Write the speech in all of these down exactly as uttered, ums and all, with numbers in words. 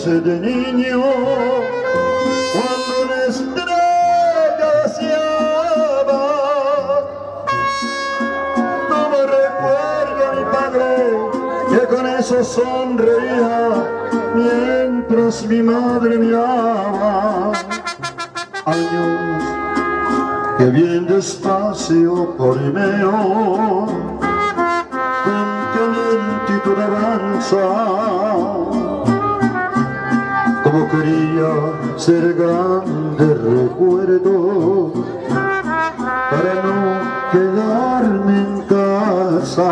noche de niño, cuando una estrella deseaba, como recuerdo a mi padre, que con eso sonreía, mientras mi madre miraba. Años que bien despacio corrimeo, con qué lentitud avanza, como quería ser grande recuerdo, para no quedarme en casa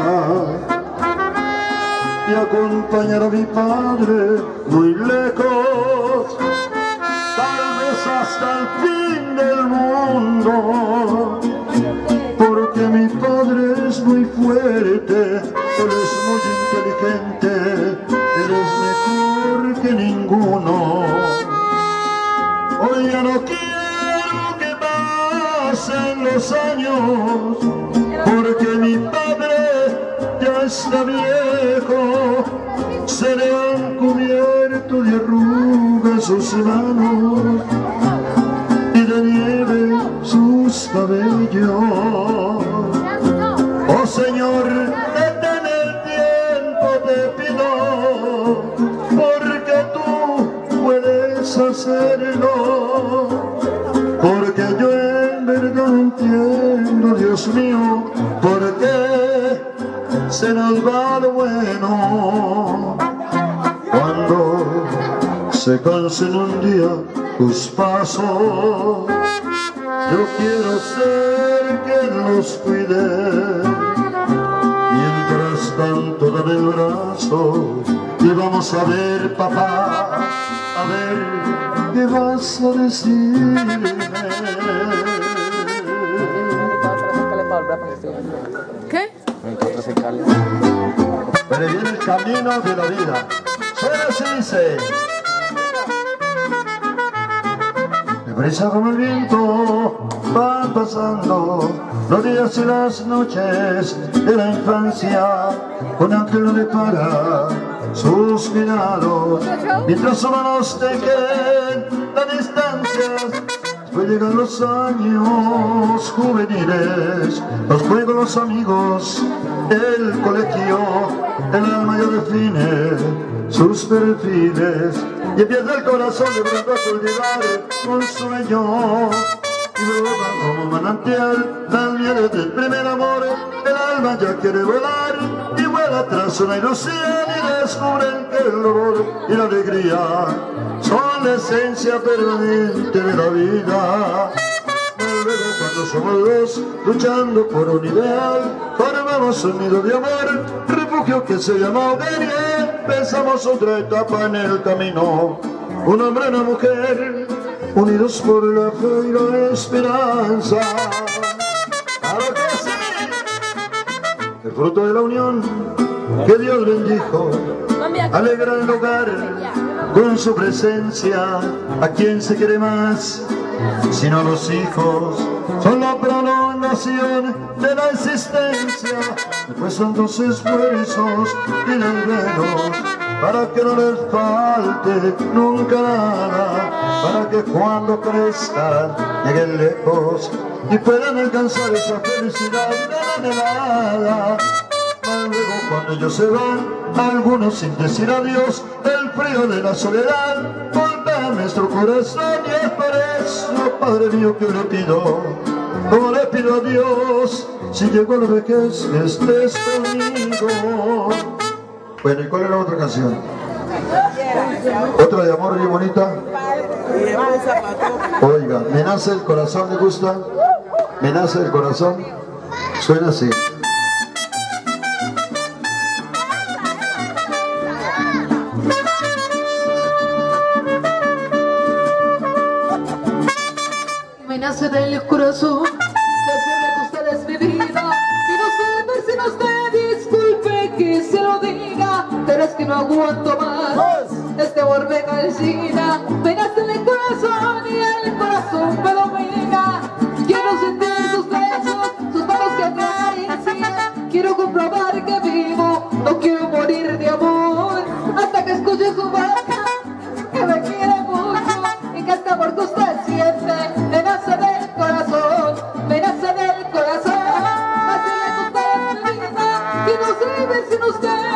y acompañar a mi padre muy lejos, tal vez hasta el fin del mundo, porque mi padre es muy fuerte, él es muy inteligente, él es mejor que ninguno. Hoy ya no quiero que pasen los años, porque mi padre ya está viejo, se le han cubierto de arrugas sus manos y de nieve sus cabellos. Oh Señor, detén el tiempo, te pido, porque tú puedes hacerlo, porque yo en verdad no entiendo, Dios mío, por qué se nos va lo bueno cuando se cansen un día tus pasos. Yo quiero ser quien los cuide, mientras tanto dame el brazo y vamos a ver, papá, a ver qué vas a decirme. ¿Qué? Pero viene el camino de la vida. Suena así, dice. Deprisa como el viento van pasando los días y las noches de la infancia, con ángel no depara sus mirados, mientras sus manos tejen las distancias. Después llegan los años juveniles, los juegos, los amigos, el colegio, el alma ya define sus perfiles y empieza el corazón de pronto a cultivar un sueño. Y luego como manantial las mieles del primer amor, el alma ya quiere volar y vuela tras una ilusión y descubren que el dolor y la alegría son la esencia permanente de la vida. Luego cuando somos dos luchando por un ideal, formamos un nido de amor, refugio que se llama hogar y empezamos otra etapa en el camino. Un hombre y una mujer unidos por la fe y la esperanza. ¡Claro que sí! El fruto de la unión que Dios bendijo alegra el hogar con su presencia. ¿A quién se quiere más? Sino los hijos son la prolongación de la existencia. Después son dos esfuerzos y desvelos para que no les falte nunca nada, para que cuando crezcan lleguen lejos y puedan alcanzar esa felicidad tan anhelada. Mas luego cuando ellos se van, algunos sin decir adiós, el frío de la soledad golpea nuestro corazón y es por eso, Padre mío, que le pido, como le pido a Dios, si llegó la vejez, que estés conmigo. Bueno, ¿y cuál es la otra canción? Otra de amor bien bonita. Oiga, me nace el corazón, ¿le gusta? Me nace el corazón. Suena así. Me nace del corazón decirle que usted es mi vida y no sé ver si no usted disculpe que se lo diga, pero es que no aguanto más. Este amor me calcina, me nace del corazón y el corazón me domina. Quiero sentir sus besos, sus manos que me acarician. Quiero comprobar que vivo, no quiero morir de amor hasta que escuche su boca y no sé ver sin usted.